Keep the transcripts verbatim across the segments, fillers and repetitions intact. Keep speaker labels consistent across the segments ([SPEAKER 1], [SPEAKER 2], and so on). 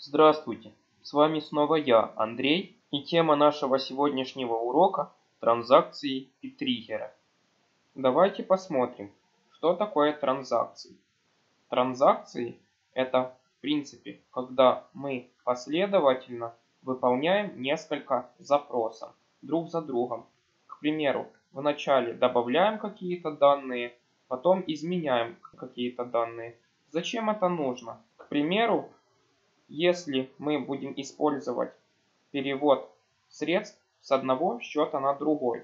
[SPEAKER 1] Здравствуйте, с вами снова я, Андрей, и тема нашего сегодняшнего урока – транзакции и триггеры. Давайте посмотрим, что такое транзакции. Транзакции – это, в принципе, когда мы последовательно выполняем несколько запросов друг за другом. К примеру, вначале добавляем какие-то данные, потом изменяем какие-то данные. Зачем это нужно? К примеру, если мы будем использовать перевод средств с одного счета на другой.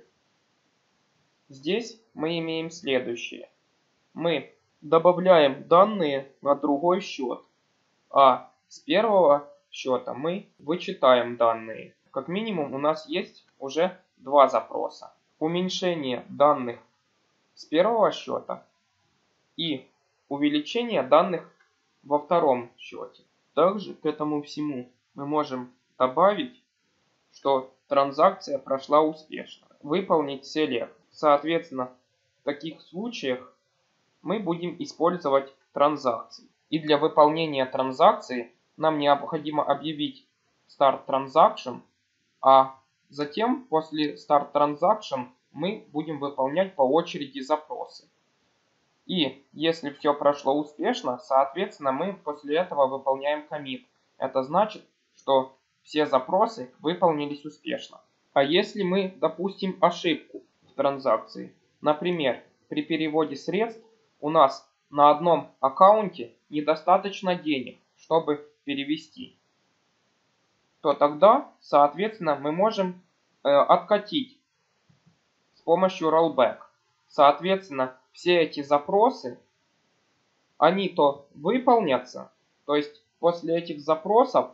[SPEAKER 1] Здесь мы имеем следующее. Мы добавляем данные на другой счет, а с первого счета мы вычитаем данные. Как минимум у нас есть уже два запроса. Уменьшение данных с первого счета и увеличение данных во втором счете. Также к этому всему мы можем добавить, что транзакция прошла успешно. Выполнить селект. Соответственно, в таких случаях мы будем использовать транзакции. И для выполнения транзакции нам необходимо объявить Start Transaction, а затем после Start Transaction мы будем выполнять по очереди запросы. И если все прошло успешно, соответственно, мы после этого выполняем commit. Это значит, что все запросы выполнились успешно. А если мы допустим ошибку в транзакции, например, при переводе средств у нас на одном аккаунте недостаточно денег, чтобы перевести, то тогда, соответственно, мы можем э, откатить с помощью rollback. Соответственно, все эти запросы, они то выполнятся, то есть после этих запросов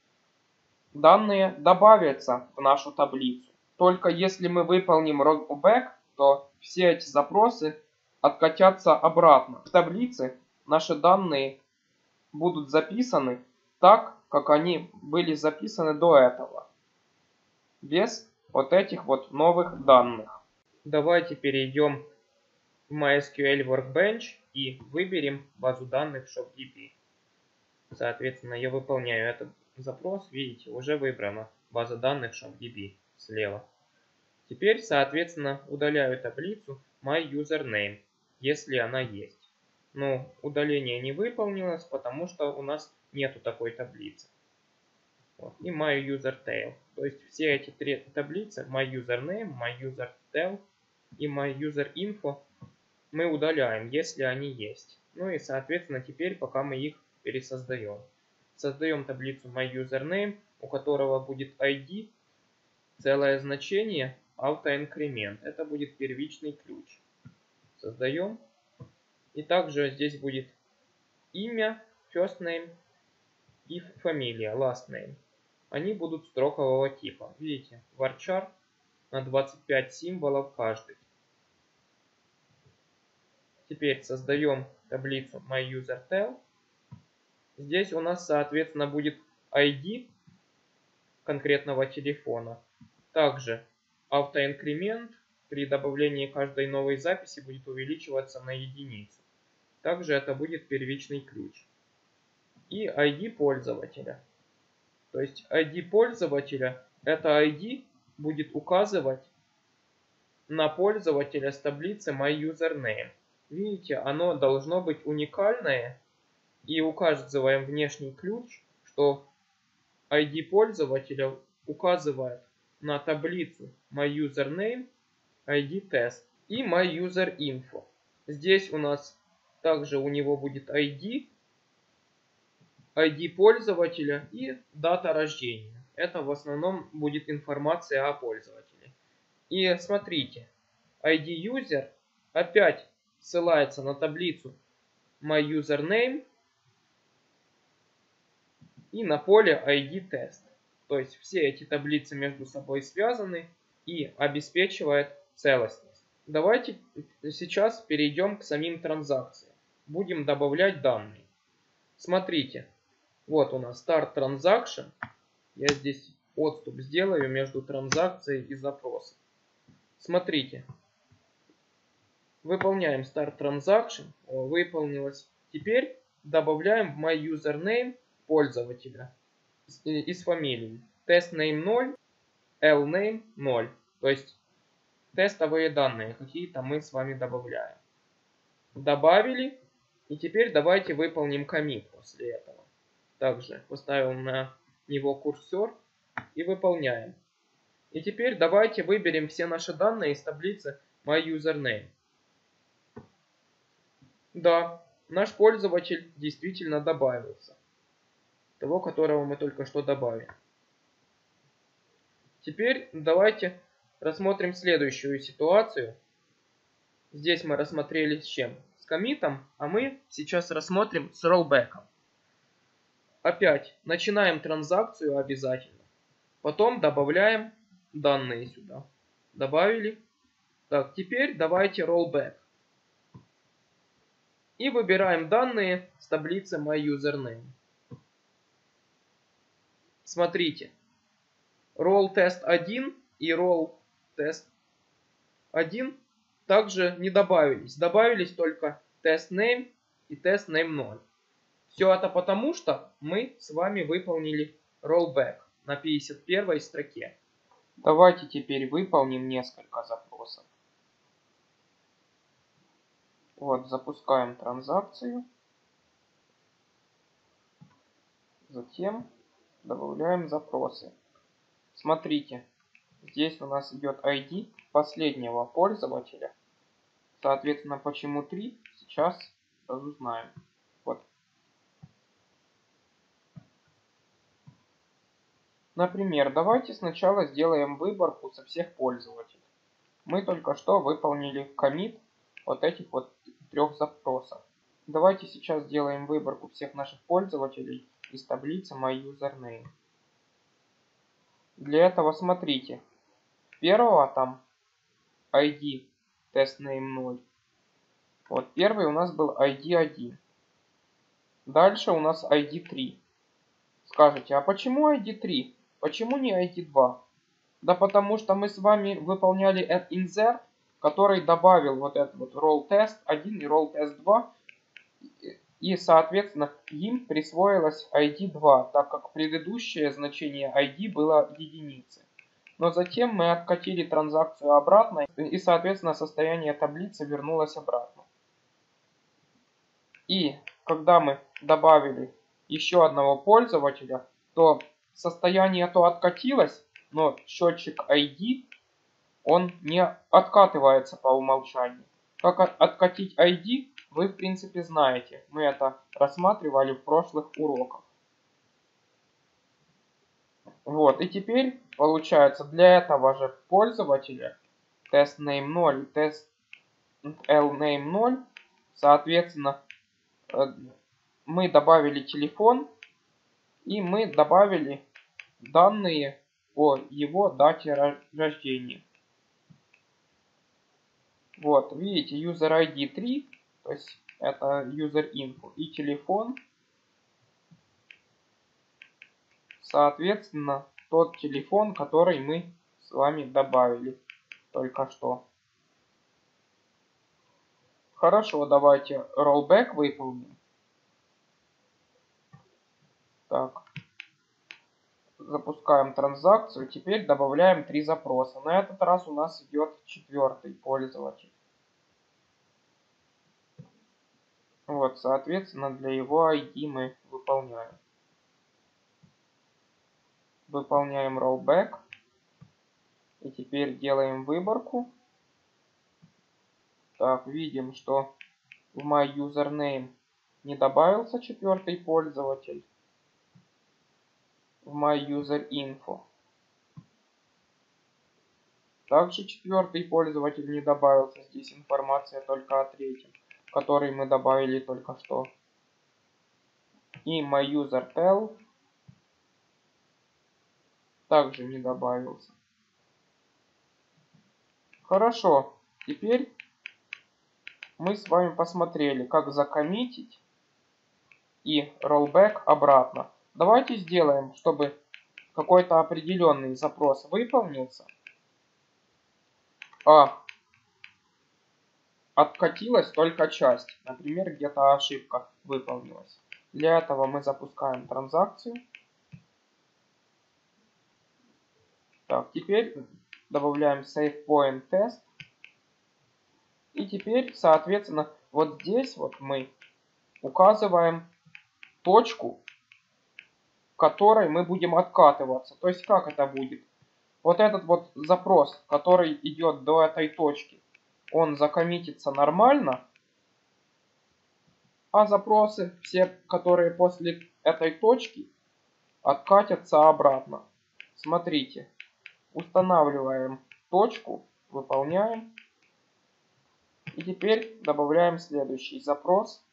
[SPEAKER 1] данные добавятся в нашу таблицу. Только если мы выполним rollback, то все эти запросы откатятся обратно. В таблице наши данные будут записаны так, как они были записаны до этого, без вот этих вот новых данных. Давайте перейдем в MySQL Workbench и выберем базу данных ShopDB. Соответственно, я выполняю этот запрос. Видите, уже выбрана база данных ShopDB слева. Теперь, соответственно, удаляю таблицу MyUsername, если она есть. Но удаление не выполнилось, потому что у нас нету такой таблицы. Вот. И MyUserTail. То есть все эти три таблицы, MyUsername, MyUserTail и MyUserInfo, мы удаляем, если они есть. Ну и, соответственно, теперь пока мы их пересоздаем. Создаем таблицу MyUsername, у которого будет ай ди, целое значение, AutoIncrement. Это будет первичный ключ. Создаем. И также здесь будет имя, first name, и фамилия, last name. Они будут строкового типа. Видите, varchar на двадцать пять символов каждый. Теперь создаем таблицу MyUserTail. Здесь у нас, соответственно, будет ай ди конкретного телефона. Также AutoIncrement при добавлении каждой новой записи будет увеличиваться на единицу. Также это будет первичный ключ. И ай ди пользователя. То есть ай ди пользователя, это ай ди будет указывать на пользователя с таблицы MyUsername. Видите, оно должно быть уникальное, и указываем внешний ключ, что ай ди пользователя указывает на таблицу MyUsername, ай ди тест и MyUserInfo. Здесь у нас также у него будет ай ди, ай ди пользователя и дата рождения. Это в основном будет информация о пользователе. И смотрите, ай ди user опять ссылается на таблицу MyUsername и на поле ай ди тест. То есть все эти таблицы между собой связаны и обеспечивает целостность. Давайте сейчас перейдем к самим транзакциям. Будем добавлять данные. Смотрите, вот у нас Start Transaction. Я здесь отступ сделаю между транзакцией и запросом. Смотрите. Выполняем Start Transaction. О, выполнилось. Теперь добавляем в MyUsername пользователя. из фамилий. TestName ноль, LName ноль. То есть тестовые данные какие-то мы с вами добавляем. Добавили. И теперь давайте выполним commit после этого. Также поставим на него курсор и выполняем. И теперь давайте выберем все наши данные из таблицы MyUsername. Да, наш пользователь действительно добавился. Того, которого мы только что добавили. Теперь давайте рассмотрим следующую ситуацию. Здесь мы рассмотрели с чем? С коммитом, а мы сейчас рассмотрим с роллбэком. Опять начинаем транзакцию обязательно. Потом добавляем данные сюда. Добавили. Так, теперь давайте rollback. И выбираем данные с таблицы MyUsername. Смотрите. rollTest один и rollTest один также не добавились. Добавились только TestName и TestName ноль. Все это потому, что мы с вами выполнили rollback на пятьдесят первой строке. Давайте теперь выполним несколько запросов. Вот, запускаем транзакцию. Затем добавляем запросы. Смотрите, здесь у нас идет ай ди последнего пользователя. Соответственно, почему три, сейчас разузнаем. Вот. Например, давайте сначала сделаем выборку со всех пользователей. Мы только что выполнили commit вот этих вот трех запросов. Давайте сейчас сделаем выборку всех наших пользователей из таблицы MyUsername. Для этого смотрите. Первого там ай ди TestName ноль. Вот первый у нас был ай ди один. Дальше у нас ай ди три. Скажете, а почему ай ди три? Почему не ай ди два? Да потому что мы с вами выполняли insert, который добавил вот этот вот rollTest один и rollTest два. И, соответственно, им присвоилось ай ди два, так как предыдущее значение ай ди было единицей. Но затем мы откатили транзакцию обратно, и, соответственно, состояние таблицы вернулось обратно. И когда мы добавили еще одного пользователя, то состояние то откатилось, но счетчик ай ди, он не откатывается по умолчанию. Как откатить ай ди, вы в принципе знаете. Мы это рассматривали в прошлых уроках. Вот, и теперь получается для этого же пользователя TestName ноль и TestLName ноль, соответственно, мы добавили телефон и мы добавили данные по его дате рождения. Вот, видите, user ай ди три, то есть это user info, и телефон, соответственно, тот телефон, который мы с вами добавили только что. Хорошо, давайте rollback выполним. Так, запускаем транзакцию, теперь добавляем три запроса. На этот раз у нас идет четвертый пользователь. Вот, соответственно, для его ай ди мы выполняем. Выполняем rollback. И теперь делаем выборку. Так, видим, что в MyUsername не добавился четвертый пользователь. В MyUserInfo также четвертый пользователь не добавился. Здесь информация только о третьем, который мы добавили только что. И MyUserTel также не добавился. Хорошо, теперь мы с вами посмотрели, как закоммитить и rollback обратно. Давайте сделаем, чтобы какой-то определенный запрос выполнился, а откатилась только часть. Например, где-то ошибка выполнилась. Для этого мы запускаем транзакцию. Так, теперь добавляем SavePoint Test. И теперь, соответственно, вот здесь вот мы указываем точку, в которой мы будем откатываться. То есть как это будет? Вот этот вот запрос, который идет до этой точки, он закоммитится нормально, а запросы, все, которые после этой точки, откатятся обратно. Смотрите, устанавливаем точку, выполняем. И теперь добавляем следующий запрос.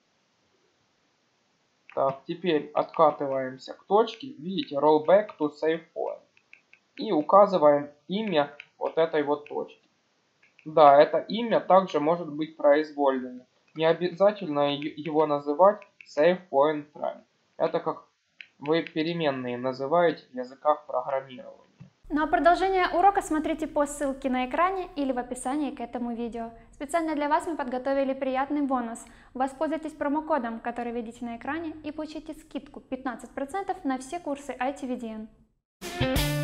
[SPEAKER 1] Так, теперь откатываемся к точке. Видите, rollback to SavePoint. И указываем имя вот этой вот точки. Да, это имя также может быть произвольным. Не обязательно его называть SavePointTrue. Это как вы переменные называете в языках программирования.
[SPEAKER 2] Ну а продолжение урока смотрите по ссылке на экране или в описании к этому видео. Специально для вас мы подготовили приятный бонус. Воспользуйтесь промокодом, который видите на экране, и получите скидку пятнадцать процентов на все курсы ай ти ви ди эн.